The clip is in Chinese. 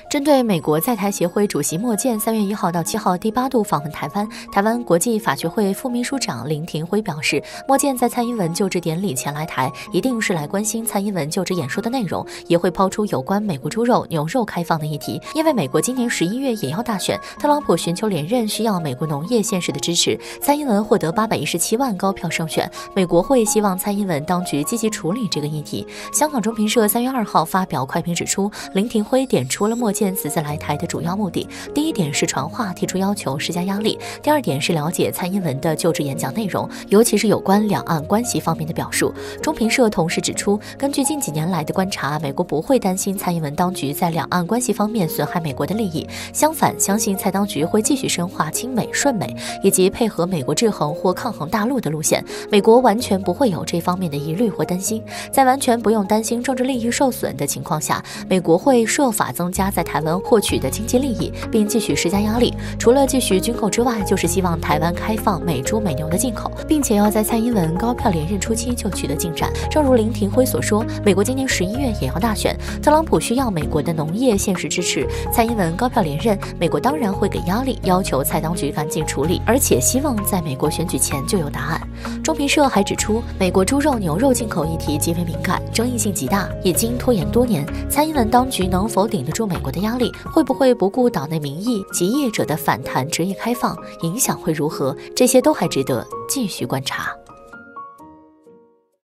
针对美国在台协会主席莫健3月1号到7号第8度访问台湾，台湾国际法学会副秘书长林廷辉表示，莫健在蔡英文就职典礼前来台，一定是来关心蔡英文就职演说的内容，也会抛出有关美国猪肉、牛肉开放的议题。因为美国今年11月也要大选，特朗普寻求连任需要美国农业现实的支持，蔡英文获得817万高票胜选，美国会希望蔡英文当局积极处理这个议题。香港中评社3月2号发表快评指出，林廷辉点出了莫健此次来台的主要目的，第一点是传话提出要求施加压力，第二点是了解蔡英文的就职演讲内容，尤其是有关两岸关系方面的表述。中评社同时指出，根据近几年来的观察，美国不会担心蔡英文当局在两岸关系方面损害美国的利益，相反，相信蔡当局会继续深化亲美顺美，以及配合美国制衡或抗衡大陆的路线，美国完全不会有这方面的疑虑或担心。在完全不用担心政治利益受损的情况下，美国会设法增加在台湾获取的经济利益，并继续施加压力。除了继续军购之外，就是希望台湾开放美猪美牛的进口，并且要在蔡英文高票连任初期就取得进展。正如林廷辉所说，美国今年11月也要大选，特朗普需要美国的农业现实支持，蔡英文高票连任，美国当然会给压力，要求蔡当局赶紧处理，而且希望在美国选举前就有答案。中评社还指出，美国猪肉、牛肉进口议题极为敏感，争议性极大，已经拖延多年。蔡英文当局能否顶得住美国的压力？会不会不顾岛内民意及业者的反弹执意开放？影响会如何？这些都还值得继续观察。